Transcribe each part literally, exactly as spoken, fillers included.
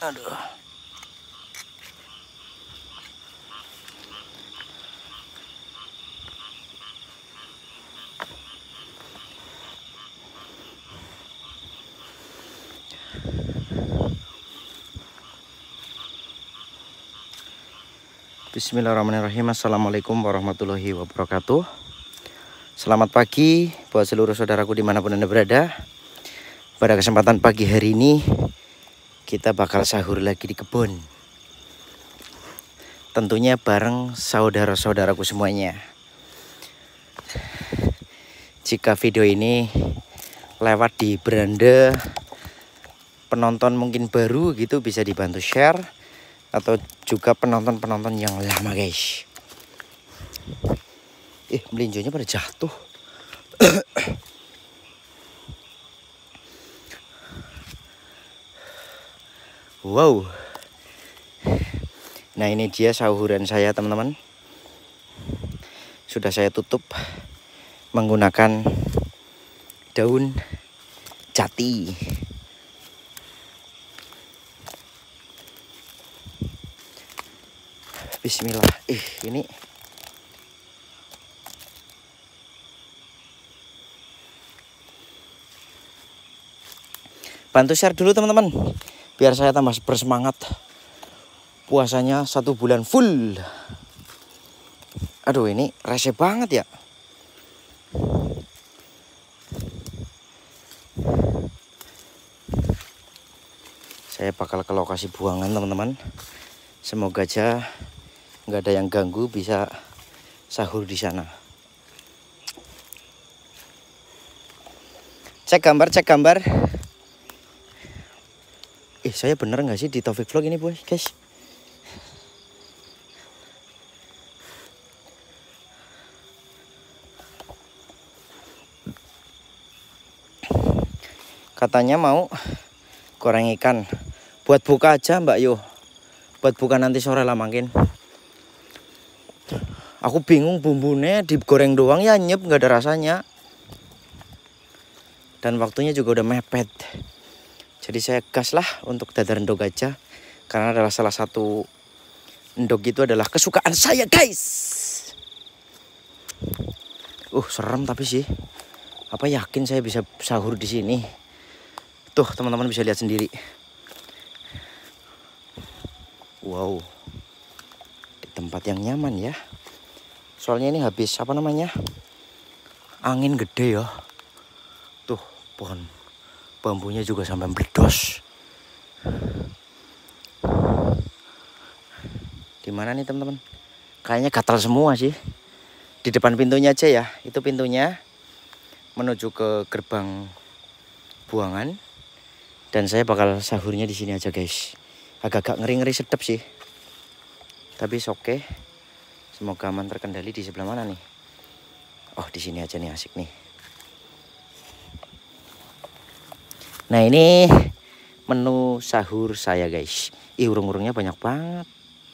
Aduh. Bismillahirrahmanirrahim. Assalamualaikum warahmatullahi wabarakatuh. Selamat pagi buat seluruh saudaraku dimanapun Anda berada. Pada kesempatan pagi hari ini kita bakal sahur lagi di kebun. Tentunya bareng saudara-saudaraku semuanya. Jika video ini lewat di beranda penonton mungkin baru gitu, bisa dibantu share, atau juga penonton-penonton yang lama guys. Eh, melinjonya pada jatuh. Wow. Nah, ini dia sahuran saya teman-teman. Sudah saya tutup menggunakan daun jati. Bismillah. Ih, ini bantu share dulu teman-teman, biar saya tambah bersemangat. Puasanya satu bulan full. Aduh, ini rese banget ya. Saya bakal ke lokasi buangan teman-teman. Semoga aja nggak ada yang ganggu, bisa sahur di sana. Cek gambar, cek gambar. Eh, saya bener nggak sih di Taufik Vlog ini boy, guys? Katanya mau goreng ikan buat buka aja Mbak Yo. Buat buka nanti sore lah makin. Aku bingung, bumbunya digoreng doang ya nyep, nggak ada rasanya. Dan waktunya juga udah mepet. Jadi saya gas lah untuk dadar endog aja. Karena adalah salah satu endog itu adalah kesukaan saya guys. Uh, serem tapi sih. Apa yakin saya bisa sahur di sini? Tuh teman-teman bisa lihat sendiri. Wow. Di tempat yang nyaman ya. Soalnya ini habis apa namanya, angin gede ya. Tuh pohon bambunya juga sampai meledos. Dimana nih teman-teman? Kayaknya gatal semua sih. Di depan pintunya aja ya. Itu pintunya menuju ke gerbang buangan. Dan saya bakal sahurnya di sini aja guys. Agak-agak ngeri-ngeri sedap sih. Tapi oke. Okay. Semoga aman terkendali. Di sebelah mana nih? Oh, di sini aja nih, asik nih. Nah, ini menu sahur saya guys. Ih, urung-urungnya banyak banget.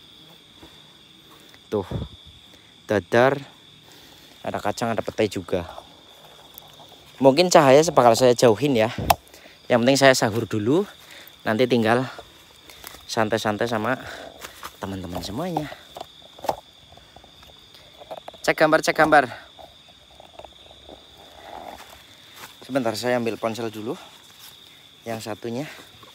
Tuh. Dadar, ada kacang, ada petai juga. Mungkin cahaya bakal saya jauhin ya. Yang penting saya sahur dulu. Nanti tinggal santai-santai sama teman-teman semuanya. Cek gambar, cek gambar. Sebentar, saya ambil ponsel dulu. Yang satunya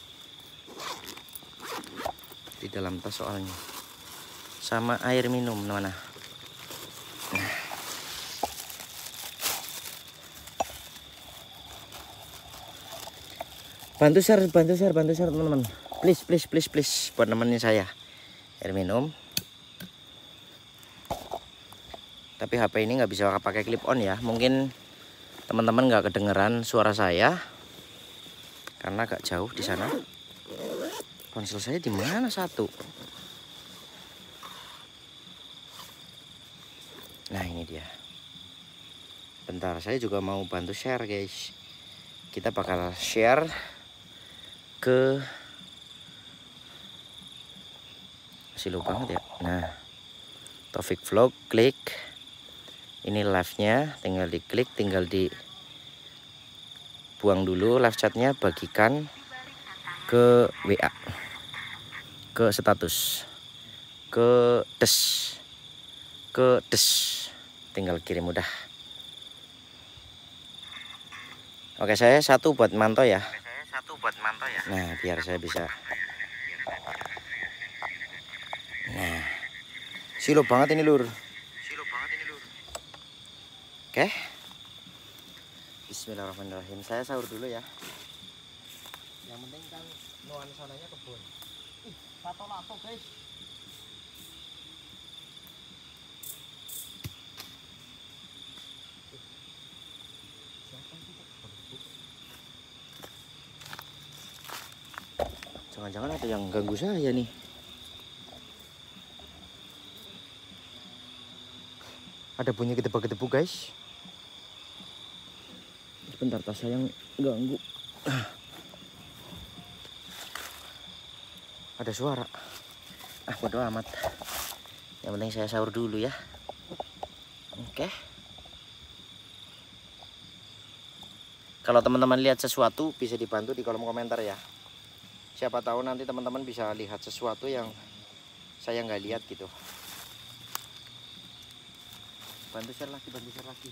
di dalam tas soalnya. Sama air minum mana? Nah. Bantu share, bantu share, bantu share teman-teman. Please, please, please, please. Buat nemenin saya. Air minum. Tapi H P ini nggak bisa pakai clip on ya. Mungkin teman-teman nggak kedengeran suara saya karena agak jauh di sana. Ponsel saya di mana satu? Nah, ini dia. Bentar, saya juga mau bantu share guys. Kita bakal share ke silu banget ya. Nah, Taufik Vlog, klik. Ini live-nya, tinggal diklik, tinggal di buang dulu live chatnya, bagikan ke W A. ke status, ke des, ke des, tinggal kirim udah. Oke, saya satu buat mantau ya. Oke, saya satu buat mantau ya. Nah, biar saya bisa. Nah, silo banget ini lur. Silo banget ini lur. Oke. Bismillahirrahmanirrahim. Saya sahur dulu ya. Yang penting kan nuansanya kebun. Ih, satu lato guys. Jangan-jangan ada yang ganggu saya nih. Ada bunyi gedebuk-gedebuk guys. Sebentar, tas saya yang ganggu. Ada suara. Ah, bodo amat. Yang penting saya sahur dulu ya. Oke. Kalau teman-teman lihat sesuatu bisa dibantu di kolom komentar ya. Siapa tahu nanti teman-teman bisa lihat sesuatu yang saya nggak lihat gitu. Bantu share lagi, bantu share lagi.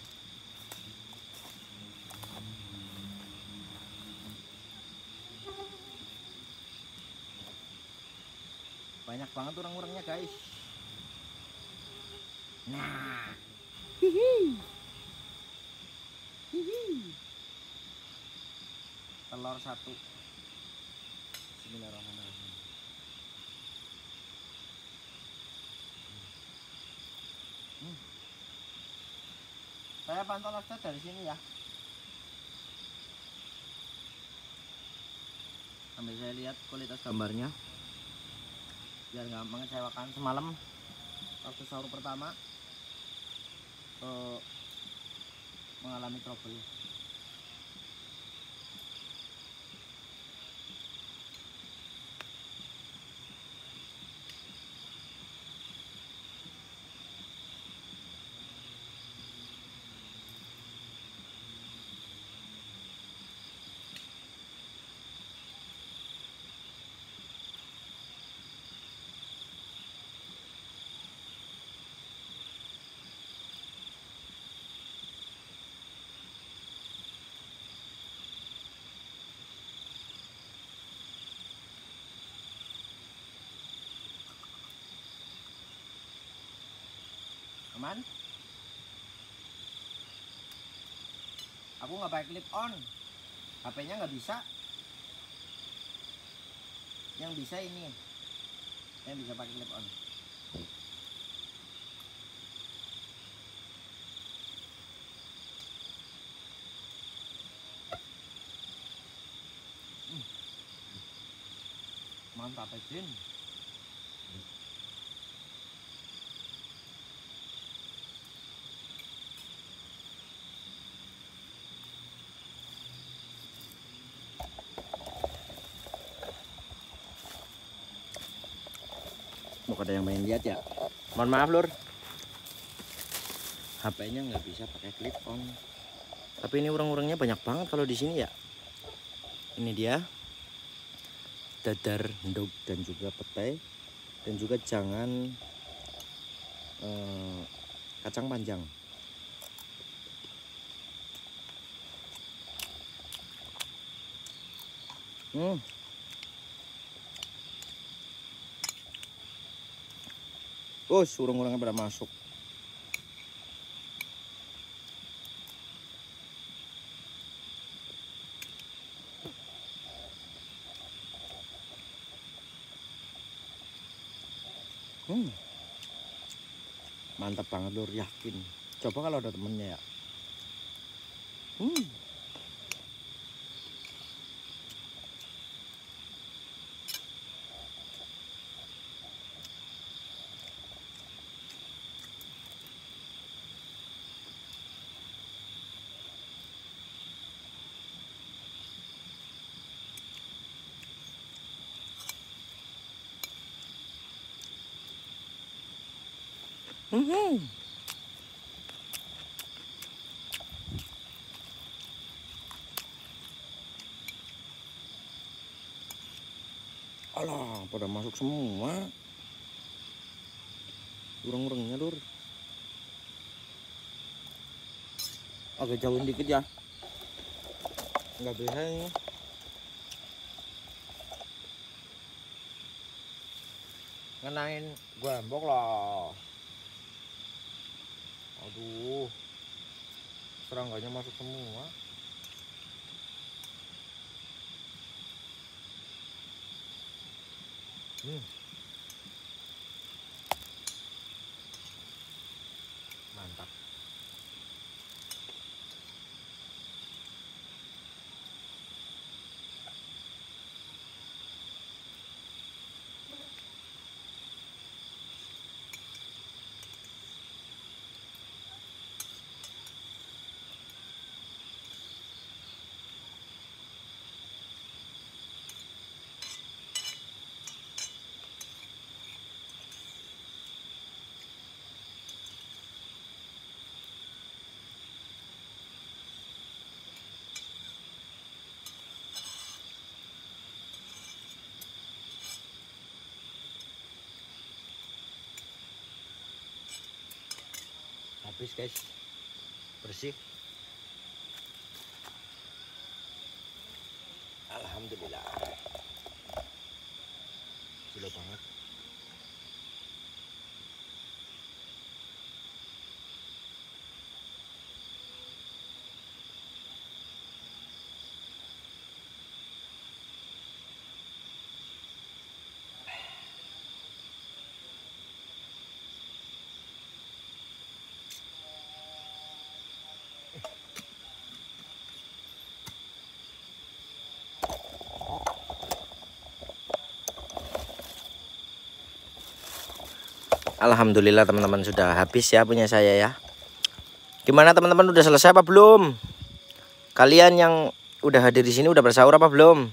Banyak banget orang-orangnya guys. Nah, hihi, hihi. Telur satu. Bismillahirrahmanirrahim. Hmm. Saya pantau lobster dari sini ya. Sambil saya lihat kualitas gambarnya. Biar nggak mengecewakan. Semalam waktu sahur pertama uh, mengalami trouble. Aman? Aku nggak pakai clip on, H P-nya nggak bisa. Yang bisa ini, yang bisa pakai clip on. Hmm. Mantap aja. Mau ada yang main lihat ya. Mohon maaf lur, H P-nya nggak bisa pakai clip on. Tapi ini urang-urangnya banyak banget kalau di sini ya. Ini dia dadar, endog dan juga petai, dan juga jangan eh, kacang panjang. Hmm. Oh, urang-urangnya pada masuk. Hmm. Mantap banget lur, yakin. Coba kalau ada temennya ya. Hmm. Hmm. Alah, pada masuk semua. Ureng-urengnya lur. Agak jauhin dikit ya. Nggak bisa ini. Ngenain gembok lah. Aduh. Serangganya masuk semua. Hmm. Mantap. Habis guys, bersih. Alhamdulillah. Gila banget. Alhamdulillah teman-teman sudah habis ya punya saya ya. Gimana teman-teman, udah selesai apa belum? Kalian yang udah hadir di sini udah bersahur apa belum?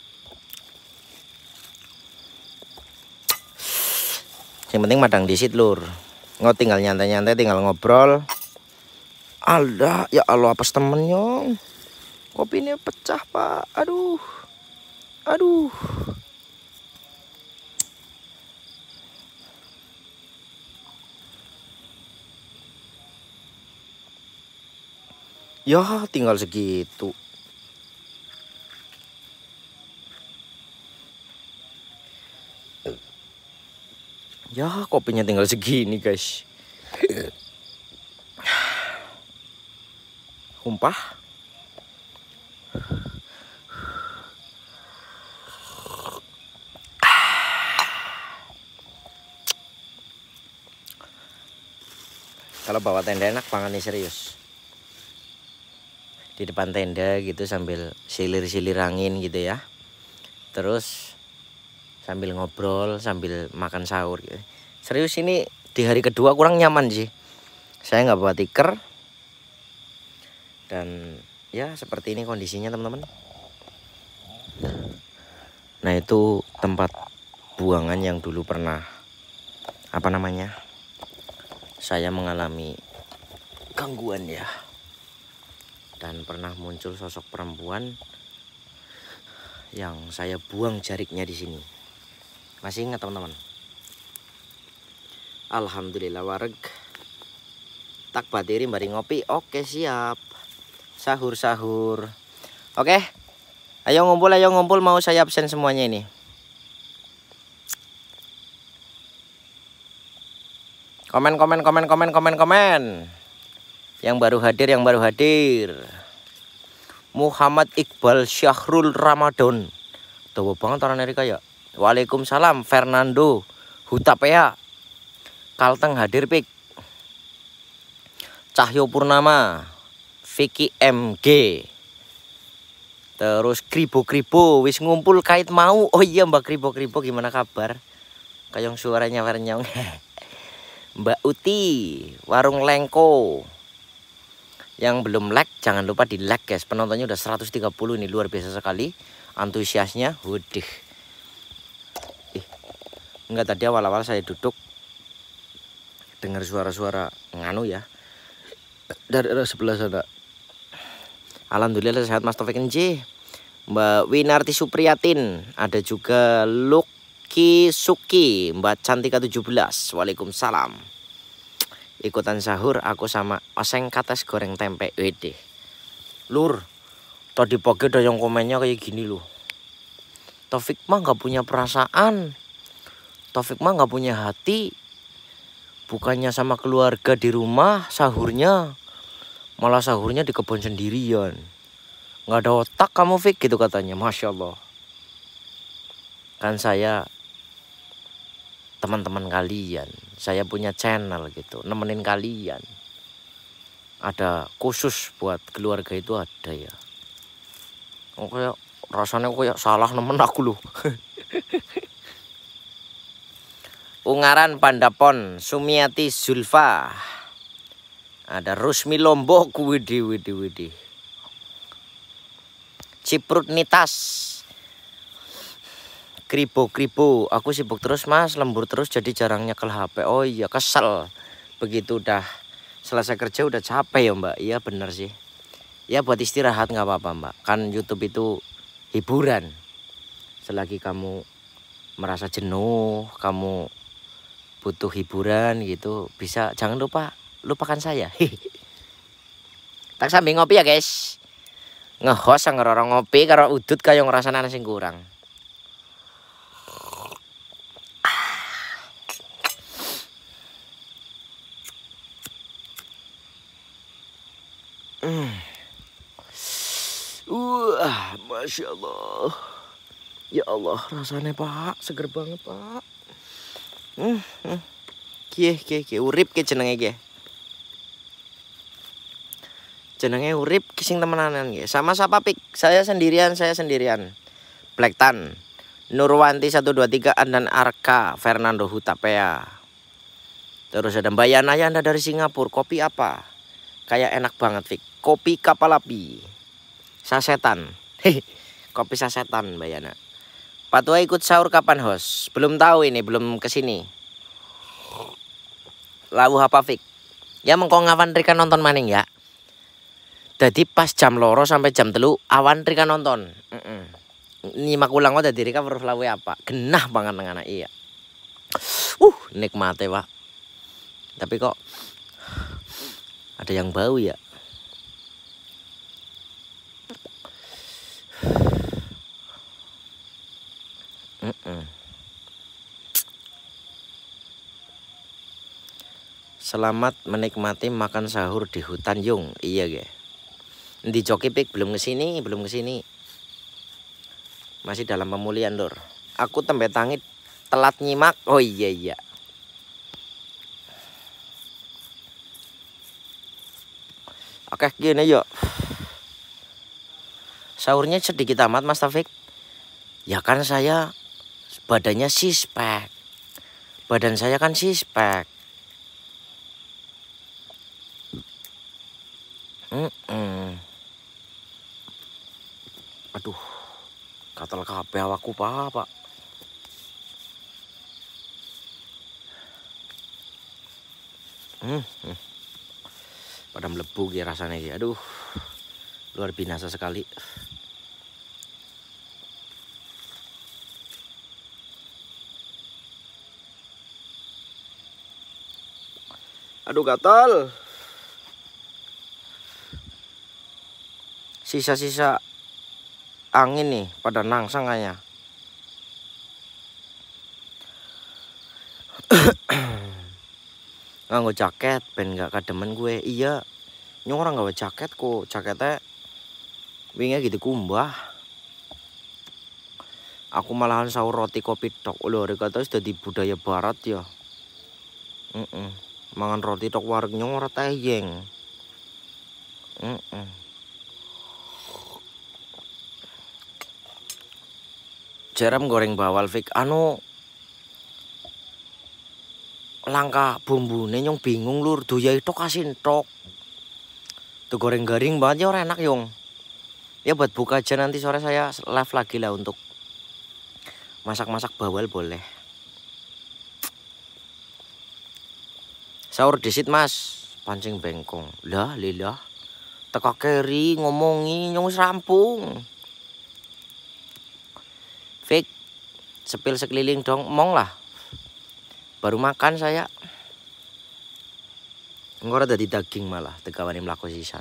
Yang penting madang disit lur. Nggak tinggal nyantai-nyantai, tinggal ngobrol. Allah, ya Allah, apes temennya. Kopinya pecah pak. Aduh. Aduh. Ya tinggal segitu. Ya kopinya tinggal segini guys. Humpah. Kalau bawa tenda enak banget nih, serius. Di depan tenda gitu sambil silir-silir angin gitu ya. Terus sambil ngobrol, sambil makan sahur gitu. Serius ini di hari kedua kurang nyaman sih. Saya nggak bawa tikar. Dan ya seperti ini kondisinya teman-teman. Nah itu tempat buangan yang dulu pernah apa namanya, saya mengalami gangguan ya. Dan pernah muncul sosok perempuan yang saya buang jariknya di sini. Masih ingat teman-teman? Alhamdulillah wareg. Tak batiri bari ngopi. Oke siap. Sahur-sahur. Oke. Ayo ngumpul, ayo ngumpul, mau saya absen semuanya ini. Komen, komen, komen, komen, komen, komen. Yang baru hadir, yang baru hadir. Muhammad Iqbal Syahrul Ramadan. Tahu banget orang Amerika ya. Waalaikumsalam Fernando Hutapea. Kalteng hadir pik. Cahyo Purnama. Vicky M G. Terus kribo-kribo wis ngumpul kait mau. Oh iya Mbak kribo-kribo, gimana kabar? Kayong suaranya warnyong. Mbak Uti, Warung Lengko. Yang belum like jangan lupa di like guys. Penontonnya udah seratus tiga puluh, ini luar biasa sekali antusiasnya. Waduh. Ih, enggak, tadi awal-awal saya duduk dengar suara-suara nganu ya dari sebelah sana. Alhamdulillah sehat Mas Taufik N J. Mbak Winarti Supriyatin, ada juga Lucky Suki Suki Mbak Cantika tujuh belas. Waalaikumsalam. Ikutan sahur aku sama oseng kates goreng tempe. Wede. Lur, tadi pagi ada yang komennya kayak gini loh. Taufik mah nggak punya perasaan. Taufik mah nggak punya hati. Bukannya sama keluarga di rumah sahurnya, malah sahurnya di kebun sendirian. Nggak ada otak kamu Fik gitu katanya. Masya Allah. Kan saya teman-teman kalian, saya punya channel gitu, nemenin kalian. Ada khusus buat keluarga itu ada ya. Oh, kayak rasanya kayak salah nemen aku loh. Ungaran Pandapon Sumiati Zulfa. Ada Rusmi Lombok. Widih widih widih. Ciprut Nitas. Kribo-kribo, aku sibuk terus mas, lembur terus jadi jarang nyekel H P. Oh iya kesel. Begitu udah selesai kerja udah capek ya mbak. Iya bener sih. Ya buat istirahat nggak apa-apa mbak. Kan YouTube itu hiburan. Selagi kamu merasa jenuh, kamu butuh hiburan gitu, bisa jangan lupa lupakan saya. Tak sambil ngopi ya guys. Ngehos ngerorong ngopi karo udut kayak ngerasa sing kurang. Hmm. Wah, masya Allah. Ya Allah, rasanya pak seger banget pak. Hmm, hmm. Kie, kie, kie, urip kie jenenge kie. Jenenge urip kising temenanan kie. Sama siapa pik? Saya sendirian, saya sendirian. Black Tan, Nurwanti satu dua tiga dan Arka, Fernando Hutapea. Terus ada Mbak Yana ya, Anda dari Singapura. Kopi apa? Kayak enak banget Fik. Kopi kapal api. Sasetan. Hehe. Kopi sasetan Mbak Yana. Pak Tua ikut sahur kapan host? Belum tahu ini, belum kesini. Lalu apa Fik? Ya mengko ngawan Rika nonton maning ya. Jadi pas jam loro sampai jam telu awan Rika nonton. Mm -mm. Nyimak ulang kok dari Rika perlu lawe apa? Genah banget dengan anak iya. Uh nikmate pak. Tapi kok ada yang bau ya. Mm -mm. Selamat menikmati makan sahur di hutan Yung. Iya ge. Di Joki Pik belum kesini, belum kesini. Masih dalam pemulihan lur. Aku tembe tangit telat nyimak. Oh iya iya. Oke gini yuk. Sahurnya sedikit amat Mas Taufik. Ya kan saya badannya sispek. Badan saya kan sispek. Mm -mm. Aduh, katal kabeh awakku pak, pak. Hmm, hmm. Pada melebu ya rasanya ya. Aduh, luar biasa sekali. Aduh gatal. Sisa-sisa angin nih pada nangsang kayaknya. Nganggo jaket ben gak kademen gue. Iya. Nyong orang gawe jaket kok. Jaketnya wingnya gitu kumbah. Aku malahan sahur roti kopi tok. Lho kata sudah di budaya barat ya. Mm -mm. Mangan roti tok warung nyong ora teyeng. Mm -mm. Jaram goreng bawal Fik. Anu langkah bumbu nyong bingung lur. Doya itu kasih tok. Tuh goreng garing banget ya orang enak Yung. Ya buat buka aja nanti sore saya live lagi lah untuk masak-masak bawal boleh. Sahur disit mas. Pancing bengkong. Lah lilah. Teka keri ngomongi nyong rampung. Fik. sepil sekeliling dong, mong lah. Baru makan saya. Engko dadi daging malah tegawani mlaku sisan.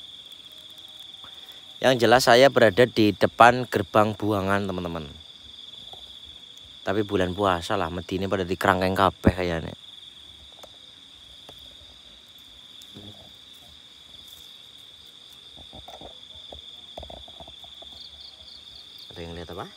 Yang jelas saya berada di depan gerbang buangan, teman-teman. Tapi bulan puasa lah, medine pada di kerangkeng kabeh kayaknya. Ada yang lihat apa?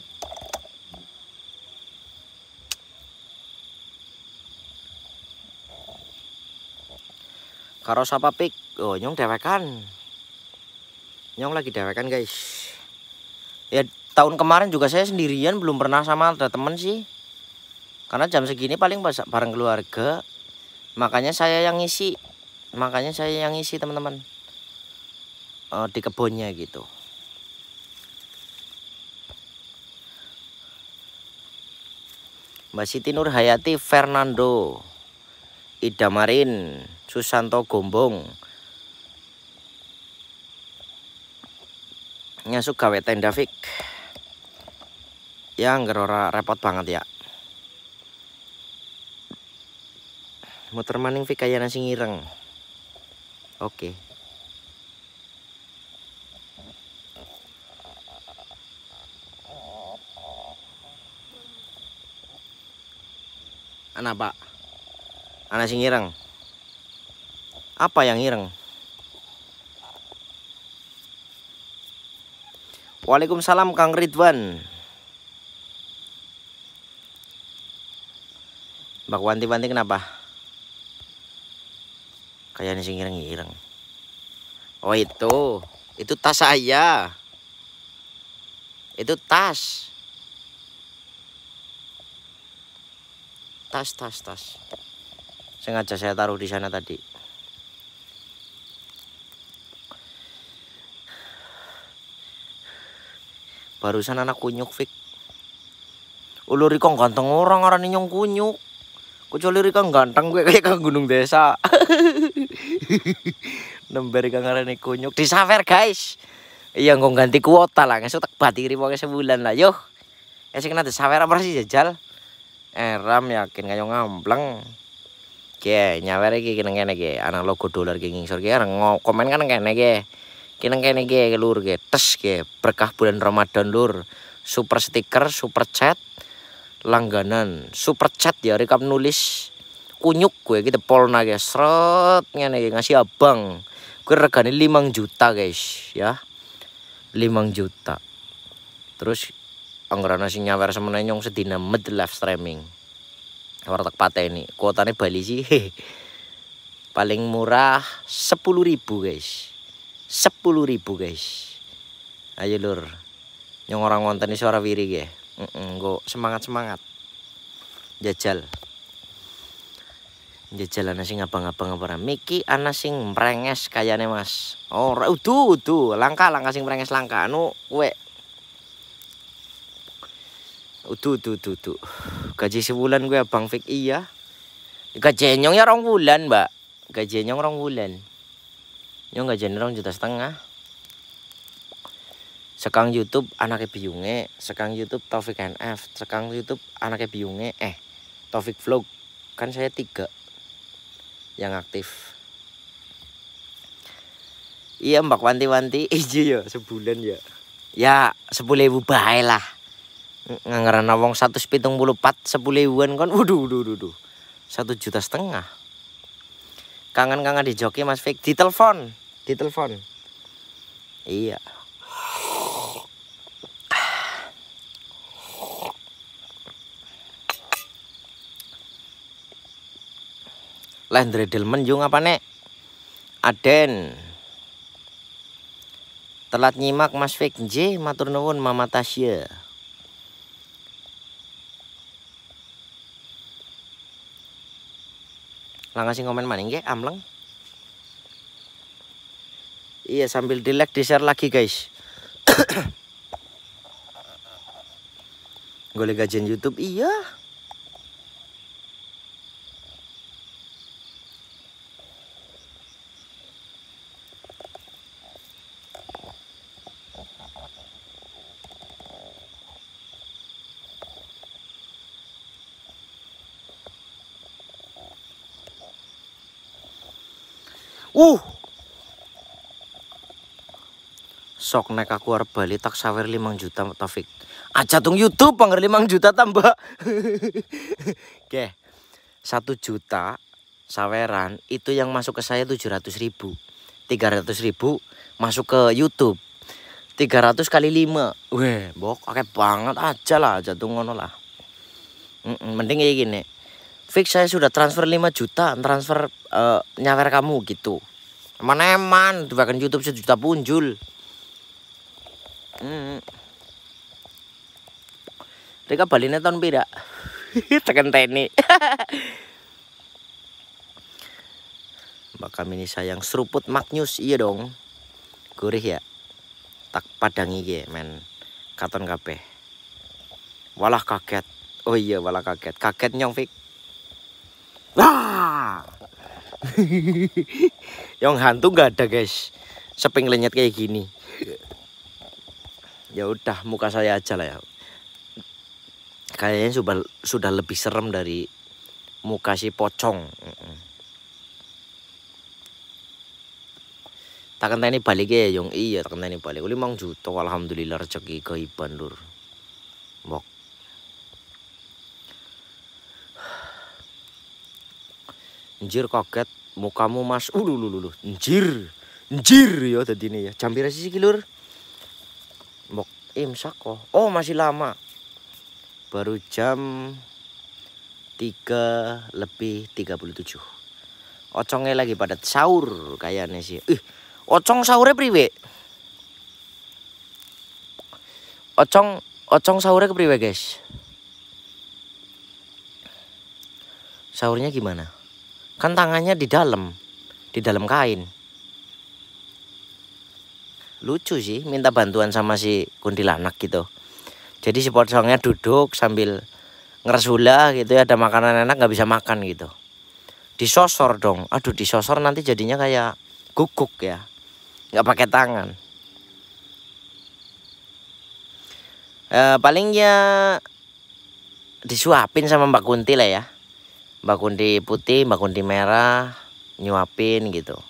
Karo sapa pik, oh nyong dewekan. Nyong lagi dewekan guys. Ya tahun kemarin juga saya sendirian, belum pernah sama ada temen sih. Karena jam segini paling bareng keluarga. Makanya saya yang ngisi. Makanya saya yang ngisi teman-teman. Uh, di kebunnya gitu. Mbak Siti Nurhayati Fernando, Ida Marin, Susanto Gombong. Nyasuk gawe tenda Fik. Ya ngerora repot banget ya. Muter maning Fik kayak nasi ngireng. Oke. Anak Pak. Anak sing ireng. Apa yang ireng? Waalaikumsalam Kang Ridwan. Mbak Wanti-Wanti kenapa? Kayaknya sing ireng-ireng. Oh itu, itu tas saya. Itu tas. Tas, tas, tas. Sengaja saya taruh di sana tadi. Barusan anak kunyuk Fik. Ulur kok ganteng orang orang nyong kunyuk. Kecuali Rika ganteng gue kayak ke gunung desa. Nember Rika ngarani kunyuk. Disawer guys. Iya nggak ganti kuota lah. Ngesuk tak batiri pokoknya sebulan lah. Yuh. Ya sih kena disawer apa sih jajal. Eh ram yakin kayak ngambleng. Oke nyawer iki kene-kene iki. Anak logo dolar ki ngisor ki komen kan kene ki. Kene-kene ki lur ki. Tes ki. Berkah bulan Ramadan lur. Super stiker, super chat. Langganan super chat ya rekap nulis kunyuk gue gitu polna guys seret ngene ngasih abang gue regane lima juta guys ya lima juta terus anggaran nasi nyawer semene nyong sedina med live streaming warteg pateni kuotane Bali sih paling murah sepuluh ribu guys sepuluh ribu guys ayo lur nyong orang ngonten suara wiri ge Nggo semangat-semangat jajal jajal ana sing abang-abang apa Miki ana sing mrenges kayane Mas oh udu udu langka langka sing mrenges langka anu kowe udu udu udu udu gaji sebulan gue Abang Fik iya gaji nyong ya rong bulan Mbak gaji nyong rong bulan nyong gaji rong juta setengah sekang YouTube anaknya biunge, sekang YouTube Taufik N F, sekang YouTube anaknya biunge, eh Taufik Vlog, kan saya tiga yang aktif. Iya Mbak Wanti-Wanti, iya ya sebulan ya, ya sepuluh ribu bae lah, nganggaran wong satu pitung puluh empat sepuluh ribuan kan, waduh, waduh, waduh, satu juta setengah. Kangen-kangen di joki Mas Fik, di telepon, di telepon, iya. Lendre delmen jung apa nek Aden telat nyimak Mas Fik J matur nuwun Mama Tasya lang sing komen maning nggih amleng iya sambil di like di share lagi guys golek gajian YouTube iya Uh. Sok nek aku arep bali tak sawer limang juta Taufik. Aja tung YouTube panger limang juta tambah. Oke. Satu juta saweran itu yang masuk ke saya tujuh ratus ribu. tiga ratus ribu masuk ke YouTube. tiga ratus kali lima. Weh, bok akeh banget aja lah, aja tuh ngono lah. Mm -mm, mending kayak gini. Fix saya sudah transfer lima juta, transfer uh, nyawer kamu gitu. Eman-eman, bahkan YouTube sejuta punjul. Hmm. Rika baline tahun pira? Tekan teni. Mbak kami ini sayang seruput Magnus, iya dong. Gurih ya. Tak padangi ge men. Katon kabeh. Walah kaget. Oh iya walah kaget. Kaget nyong Fik. Wah. Yang hantu nggak ada guys. Seping lenyet kayak gini. Ya udah muka saya aja lah ya. Kayaknya sudah sudah lebih serem dari muka si pocong. Tak kenteni balik ya Yung. Iya tak kenteni balik. Limang juta alhamdulillah rezeki gaiban lur. Mbok. Anjir kaget mukamu Mas. Ulu lulu lulu. Anjir. Anjir ya tadi ini ya. Jam pira sih lur? Mbok imsak kok. Oh masih lama. Baru jam tiga lebih tiga puluh tujuh. Ocongnya lagi pada sahur kayaknya sih. Ih, ocong sahurnya priwe? Ocong ocong sahurnya ke priwe, guys? Sahurnya gimana? Kan tangannya di dalam, di dalam kain. Lucu sih, minta bantuan sama si kuntilanak gitu. Jadi si pocongnya duduk sambil ngeresula gitu ya, ada makanan enak nggak bisa makan gitu. Disosor dong, aduh disosor nanti jadinya kayak guguk ya, nggak pakai tangan. E, paling ya disuapin sama Mbak Kunti lah ya, Mbak Kunti putih, Mbak Kunti merah, nyuapin gitu.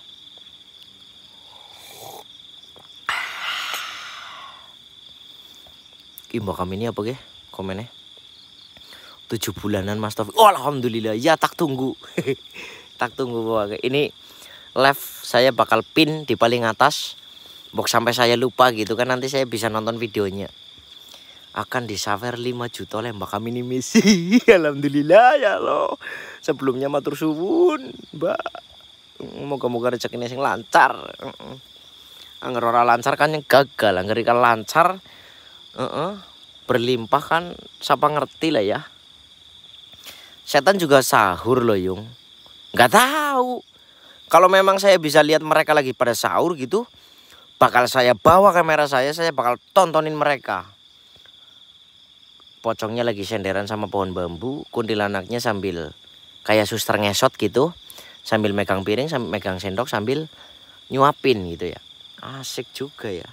Ih, Mbak kami ini apa ge komennya? Tujuh bulanan Mas Taufik. Oh, alhamdulillah. Ya tak tunggu. Tak tunggu bahwa ini live saya bakal pin di paling atas. Bok sampai saya lupa gitu kan nanti saya bisa nonton videonya. Akan disawer lima juta oleh Mbak kami ini misi. Alhamdulillah ya Allah. Sebelumnya matur suwun, Mbak. Moga-moga rezekinya sing lancar. Angger ora lancar kan yang gagal, angger ikan lancar. Uh -uh, berlimpah kan siapa ngerti lah ya. Setan juga sahur loh Yung. Nggak tahu. Kalau memang saya bisa lihat mereka lagi pada sahur gitu, bakal saya bawa kamera saya, saya bakal tontonin mereka. Pocongnya lagi senderan sama pohon bambu, kuntilanaknya sambil kayak suster ngesot gitu, sambil megang piring, sambil megang sendok, sambil nyuapin gitu ya. Asik juga ya.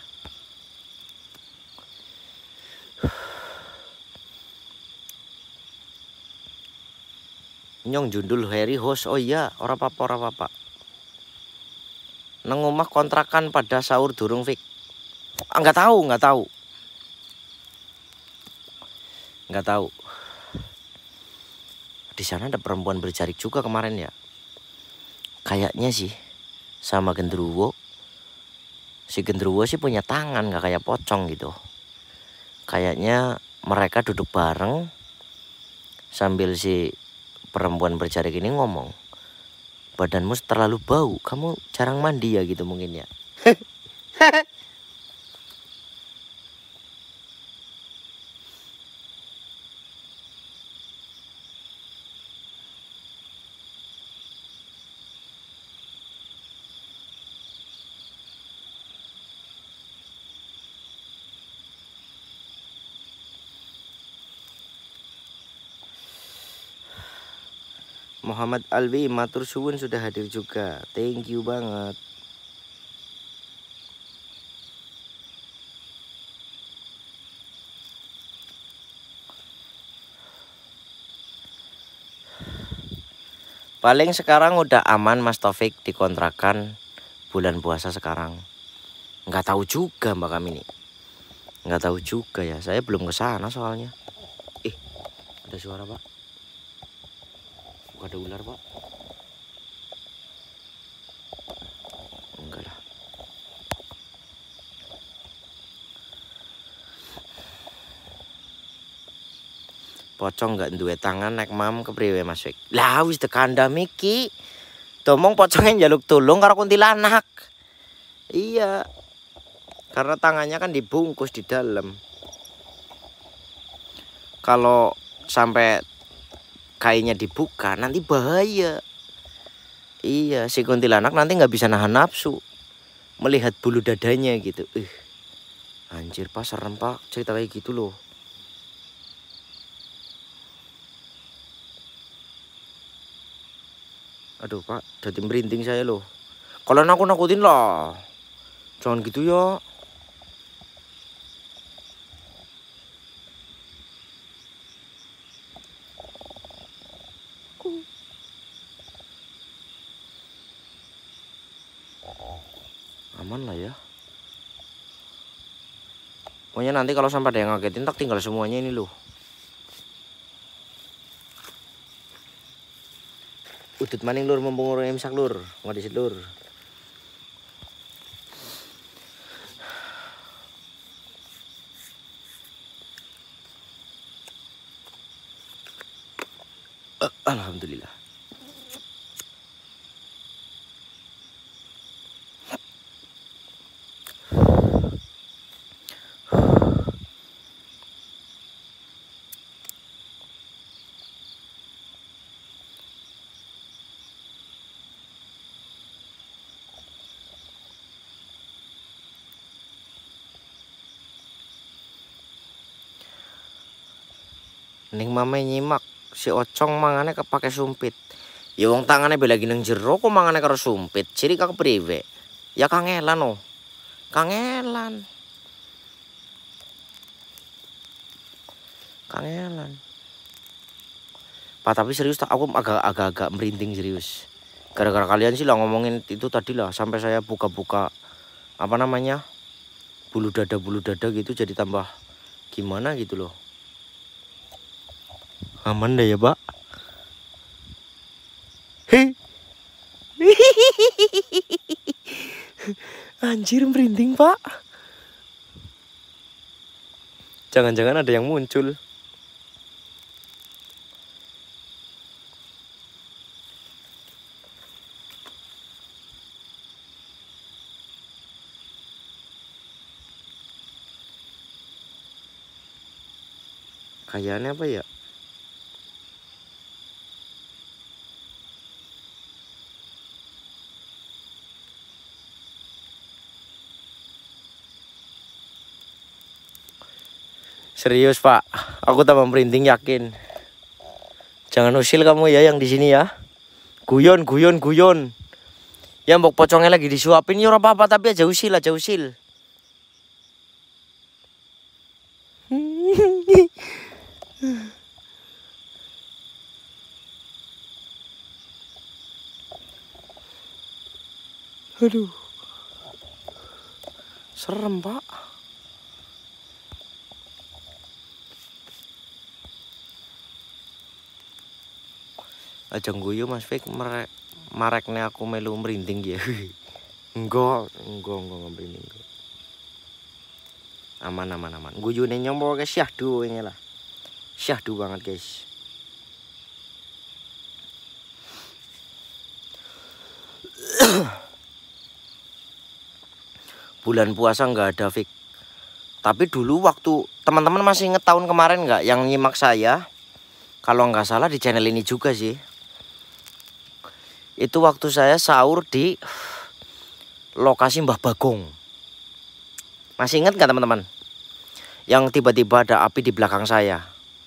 Nyong jundul Harry host. Oh iya, ora apa-apa, ora apa-apa. Nang omah kontrakan pada sahur durung Fik. Ah, nggak tahu, nggak tahu. Nggak tahu. Di sana ada perempuan berjarik juga kemarin ya. Kayaknya sih sama gendruwo. Si gendruwo sih punya tangan, nggak kayak pocong gitu. Kayaknya mereka duduk bareng sambil si perempuan berjarik ini ngomong, badanmu terlalu bau, kamu jarang mandi ya gitu mungkin ya. Muhammad Alwi matur suwun sudah hadir juga. Thank you banget. Paling sekarang udah aman Mas Taufik dikontrakan bulan puasa sekarang. Nggak tahu juga Mbak kami ini. Nggak tahu juga ya. Saya belum ke sana soalnya. Ih, ada suara Pak. Bukan ada ular Pak. Enggak lah. Pocong nggak duwe tangan nek mam kepriwe Mas Fik. Lah wis tekandham iki. Domong pocongnya njaluk tulung karo kuntilanak. Iya. Karena tangannya kan dibungkus di dalam. Kalau sampai kainnya dibuka nanti bahaya. Iya, si kuntilanak nanti nggak bisa nahan nafsu melihat bulu dadanya gitu. Ih. Anjir Pak, serem Pak cerita kayak gitu loh. Aduh Pak, jadi merinding saya loh. Kalau aku nakutin lah. Jangan gitu ya. Aman lah ya. Pokoknya nanti kalau sampai ada yang ngagetin tak tinggal semuanya ini loh. Udut maning lur, mumpung urung imsak lur, nggak disit lur. Uh, Alhamdulillah. Ning mame nyimak si ocong mangane kepake sumpit. Ya wong tangane be lagi nang jero kok mangane karo sumpit. Ciri kak priwe? Ya kangelan oh. Kangelan. Kangelan. Pak tapi serius tak aku agak-agak merinding serius. Gara-gara kalian sih lah ngomongin itu tadi lah sampai saya buka-buka apa namanya? Bulu dada bulu dada gitu jadi tambah gimana gitu loh. Aman deh ya Pak. Hei. Anjir merinding Pak. Jangan-jangan ada yang muncul. Kayaknya apa ya? Serius Pak, aku tambah merinding yakin. Jangan usil kamu ya yang di sini ya. Guyon, guyon, guyon. Ya mbok pocongnya lagi disuapin ya apa-apa tapi aja usil, aja usil. Aduh. Serem Pak. Aja guyu Mas Fik merek mareknya aku melu merinding ya. Enggak, enggak, enggak merinding. Aman, aman, aman. Guyune nyompo ke syahdu ini lah. Syahdu banget guys. Bulan puasa nggak ada Fik. Tapi dulu waktu teman-teman masih inget tahun kemarin nggak yang nyimak saya? Kalau nggak salah di channel ini juga sih. Itu waktu saya sahur di lokasi Mbah Bagong. Masih ingat nggak teman-teman? Yang tiba-tiba ada api di belakang saya.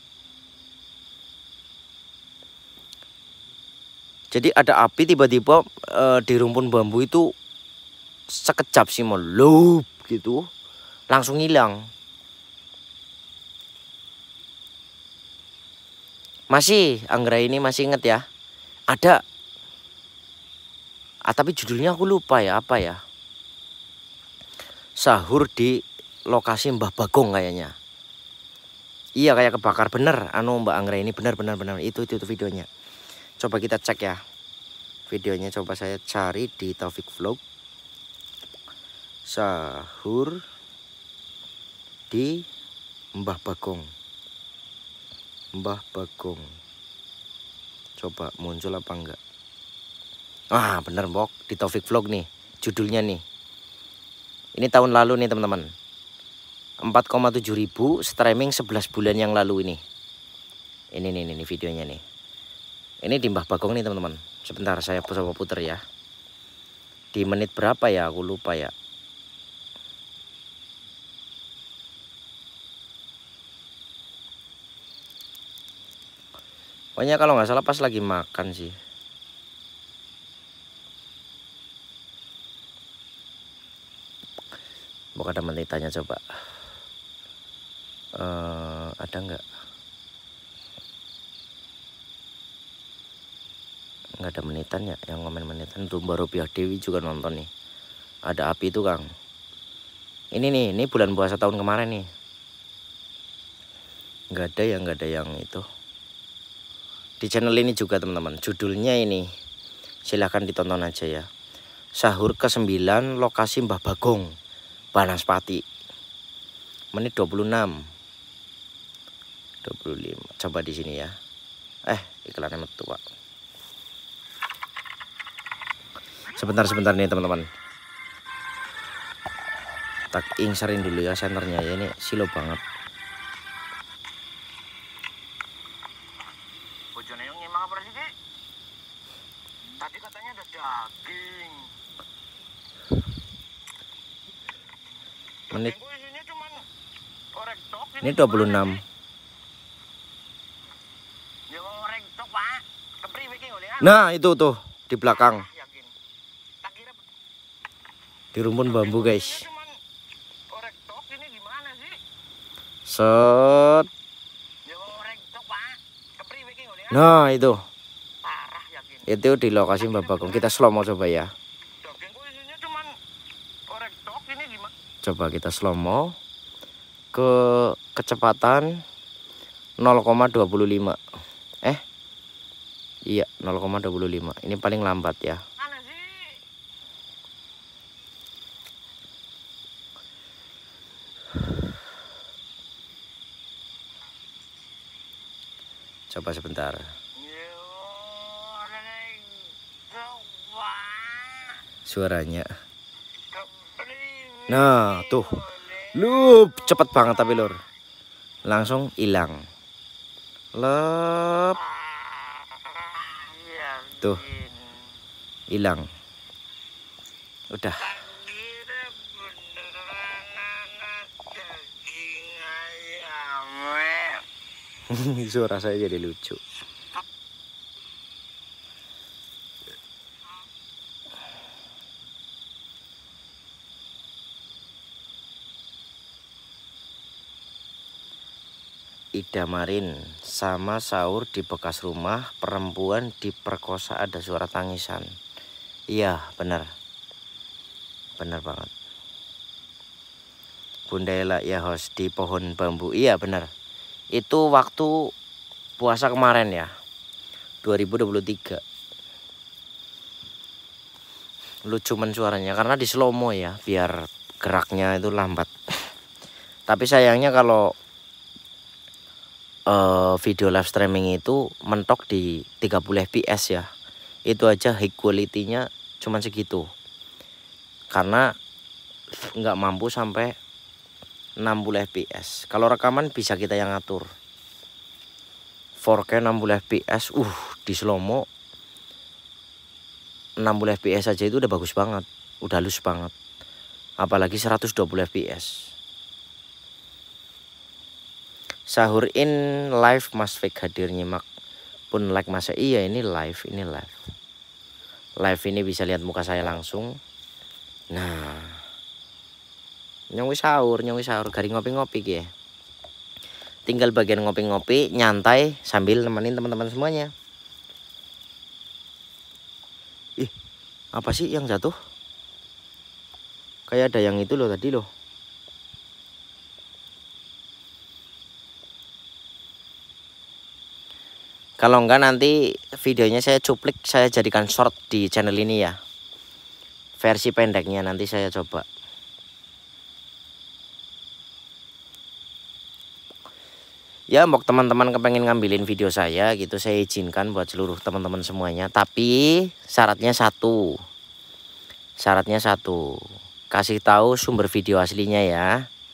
Jadi ada api tiba-tiba e, di rumpun bambu itu sekejap sih melup gitu. Langsung hilang. Masih Anggra ini masih inget ya. Ada Ah, tapi judulnya aku lupa ya, apa ya? Sahur di lokasi Mbah Bagong kayaknya. Iya, kayak kebakar bener. Anu Mbak Anggra ini bener bener bener itu itu, itu videonya. Coba kita cek ya. Videonya coba saya cari di Taufik Vlog. Sahur di Mbah Bagong. Mbah Bagong. Coba muncul apa enggak? Ah, bener Mbok, di Taufik Vlog nih. Judulnya nih. Ini tahun lalu nih teman-teman. empat koma tujuh ribu streaming sebelas bulan yang lalu ini. Ini nih, ini, ini videonya nih. Ini di Mbah Bagong nih teman-teman. Sebentar saya coba puter ya. Di menit berapa ya? Aku lupa ya. Pokoknya kalau nggak salah pas lagi makan sih. Bukan ada menitannya coba. Uh, ada nggak? Nggak ada menitan ya, yang komen menitan tuh baru Rupiah Dewi juga nonton nih. Ada api itu Kang. Ini nih, ini bulan puasa tahun kemarin nih. Nggak ada yang nggak ada yang itu. Di channel ini juga teman-teman. Judulnya ini, silahkan ditonton aja ya. Sahur ke sembilan lokasi Mbah Bagong, Banaspati. Menit dua puluh enam. dua puluh lima. Coba di sini ya. Eh, iklannya metu Pak. Sebentar-sebentar nih teman-teman. Tak ingserin dulu ya senternya ya, ini silo banget. Bojone yang ngimang apa sih, Ki? Tadi katanya ada daging. Menit. Isinya cuman orek tok. Ini dua puluh enam. Ya orek tok, Pak. Kepriwe ki oleh. Nah, itu tuh di belakang. Di rumpun bambu, guys. Set. Nah, itu. Itu di lokasi Mbah Bagong. Kita slow mo coba ya. Coba kita slow mo ke kecepatan nol koma dua lima. Eh. Iya, nol koma dua lima. Ini paling lambat ya. Coba sebentar. Suaranya. Nah, tuh. Lup, cepet banget tapi lur. Langsung hilang. Lep. Tuh. Hilang. Udah. Suara saya jadi lucu. Ida Marin sama sahur di bekas rumah, perempuan diperkosa, ada suara tangisan. Iya benar. Benar banget. Bunda Ella ya host di pohon bambu. Iya benar. Itu waktu puasa kemarin ya, dua ribu dua puluh tiga. Lucu men suaranya karena di slow mo ya, biar geraknya itu lambat. Tapi sayangnya kalau uh, video live streaming itu mentok di tiga puluh F P S ya. Itu aja high quality-nya cuman segitu. Karena nggak mampu sampai enam puluh F P S. Kalau rekaman bisa kita yang ngatur. empat K enam puluh F P S, uh di slow mo enam puluh F P S aja itu udah bagus banget, udah halus banget. Apalagi seratus dua puluh F P S. Sahur in live Mas Fik hadir nyimak pun like masa iya ini live, ini live. Live ini bisa lihat muka saya langsung. Nah. Nyong wis sahur, nyong wis sahur, garing ngopi-ngopi ya. Tinggal bagian ngopi-ngopi, nyantai sambil nemenin teman-teman semuanya. Ih, Apa sih yang jatuh? Kayak ada yang itu loh tadi loh. Kalau enggak nanti videonya saya cuplik, saya jadikan short di channel ini ya. Versi pendeknya nanti saya coba. Ya, mau teman-teman kepengen ngambilin video saya gitu, saya izinkan buat seluruh teman-teman semuanya. Tapi syaratnya satu. Syaratnya satu. Kasih tahu sumber video aslinya ya.